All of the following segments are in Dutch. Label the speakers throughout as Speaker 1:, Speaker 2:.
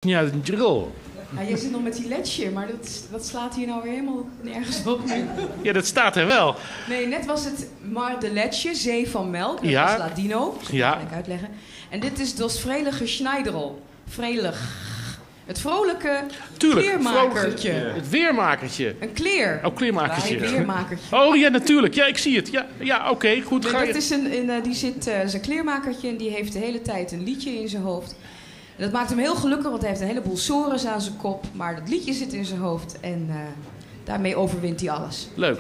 Speaker 1: Ja, een drill.
Speaker 2: Ja, je zit nog met die letje, maar dat slaat hier nou weer helemaal nergens op nu.
Speaker 1: Ja, dat staat er wel.
Speaker 2: Nee, net was het maar de letje, zee van melk. Dat
Speaker 1: Ja.
Speaker 2: was Ladino. Dat
Speaker 1: Ja.
Speaker 2: kan ik uitleggen. En dit is Das Vrelige Schneiderl. Vrelig. Het vrolijke kleermakertje.
Speaker 1: Het weermakertje.
Speaker 2: Een kleer.
Speaker 1: Oh, kleermakertje.
Speaker 2: Een kleermakertje.
Speaker 1: Oh ja, natuurlijk. Ja, ik zie het. Ja, oké, goed.
Speaker 2: Nee,
Speaker 1: Ga
Speaker 2: dat
Speaker 1: je...
Speaker 2: is die zit zijn kleermakertje en die heeft de hele tijd een liedje in zijn hoofd. En dat maakt hem heel gelukkig, want hij heeft een heleboel sores aan zijn kop. Maar dat liedje zit in zijn hoofd en daarmee overwint hij alles.
Speaker 1: Leuk.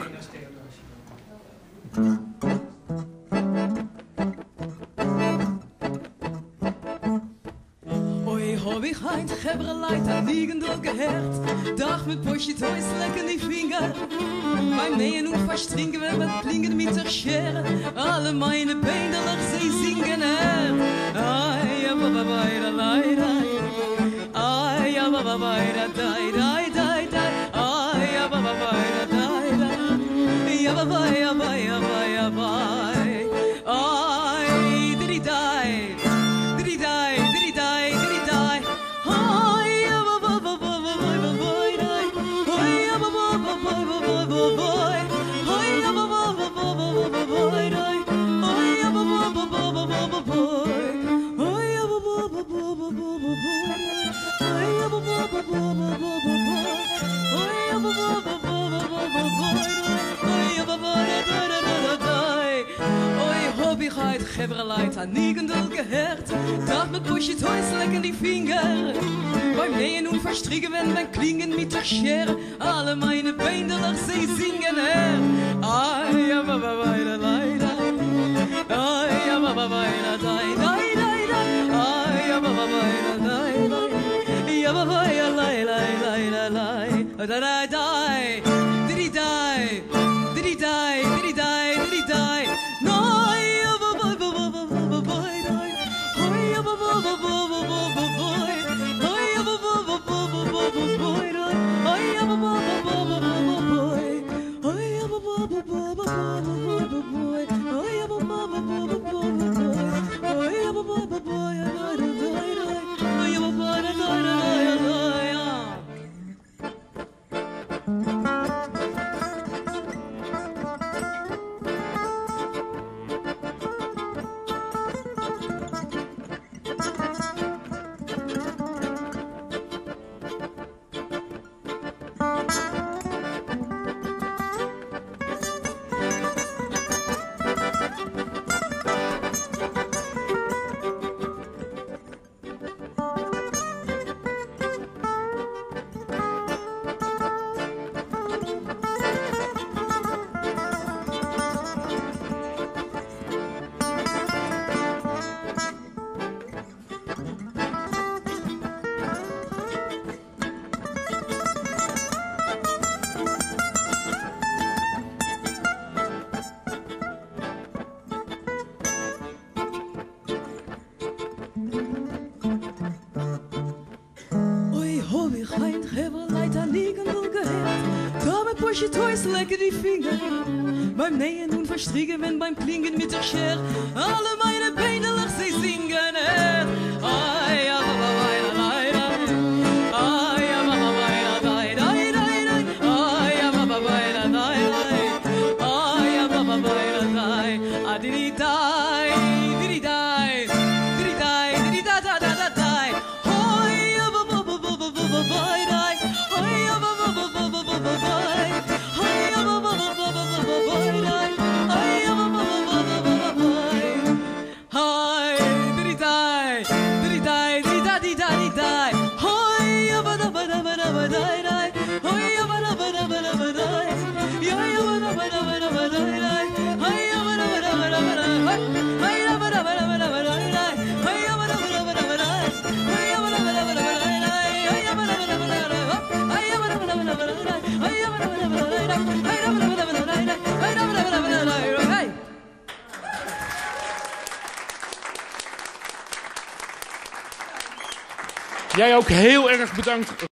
Speaker 2: Oi, hab ich heint Gebreleit an liegend und gehört. Dach mit Poschit Heus lecken die Finger. Beim Nähen und Verstringen, wenn man klingen mit der Schere. Alle meine Bänderlach, sie singen Ai, ja, baba, da, lai, lai. Ai, ja, baba, da, dai, dai, dai, dai. Ai, ja, baba, da, dai, dai. Ja, baba, ja, baba, ja, baba, ja, baba. Ai, didi, dai. Didi, dai, didi, dai, didi, dai. Ai, ja, baba, baba, baba, baba, dai. Ai, ja, baba, baba, baba, baba. Ai, ja, baba, baba, baba, baba, dai. Ai, ja, baba, baba, baba, baba. Ai, ja, baba, baba, baba, baba. Ai, ja, baba, baba, baba, baba. Ai, ja, baba, baba, baba, baba. Ai, ja, baba, da, da, da, da, da. Oi, Hobbigkeit, Gebreleit, an Niegendel gehört. Dach mit Poschit Heus lecken die Finger. Beim Nähen und Verstricken, wenn beim Klingen mit der Schere. Alle meine Bänderlach, sie singen Ai, ja, baba, da, lai, lai. Ai, ja, baba, da, dai, dai, dai, dai. Ai, ja, baba, da, dai, dai. Ja, baba, ja, lai, lai, lai, lai, lai. Da, da, dai. Didi, dai. Didi, dai, didi, dai, didi, dai. No, ja, baba, baba, baba, baba, dai. Ai, ja, baba, baba, baba, baba. Ai, ja, baba, baba, baba, baba, dai. Ai, ja, baba, baba, baba, baba. Ai, ja, baba, baba, baba, baba. Ai, ja, baba, baba, baba, baba. Ai, ja, baba, baba, ja, dai, dai, dai. Ai, ja, baba, da, dai, dai, dai, ja. Hab ich ein Gebreleit an Niegendel gehört. Da mit Poschit Heus lecken die Finger. Beim Nähen und Verstricken, wenn beim Klingen mit der Schere. Alle meine Bänderlach, sie singen Ai, ja, baba, da, lai, lai. Ai, ja, baba, da, dai, dai, dai, dai. Ai, ja, baba, da, dai, dai. Ai, ja, baba, da, dai. Ah, didi, dai, didi, dai. Didi, dai, didi, da, da, da, da, dai. Ai, ja, baba, baba, baba, baba, dai. Ai, ja, baba, baba, baba, baba. Ai, ja, baba, baba, baba, baba, dai. Ai, ja, baba, baba, baba, baba. Ai, didi, dai. Didi, dai, didi, da, di, da, di, dai. Ai, ja, bada, bada, bada, bada, dai. Ai, ja, bada, bada, bada, bada. Ja, ja, bada, bada, bada, bada, dai. Ai, ja, bada, bada, bada, bada. Ai, ja, bada, bada, bada, bada, dai. Ai, ja, bada, bada, bada, bada. Ai, ja, bada, bada, bada, bada, dai. Ai, ja, bada, bada, bada, bada. Ai, ja, bada, bada, bada, bada, dai. Ai, ja, bada, bada, bada, dai. Ai, ja, bada, bada, bada, dai. Ai, ja, bada, bada, bada, dai. Hey.
Speaker 1: Jij ook heel erg bedankt.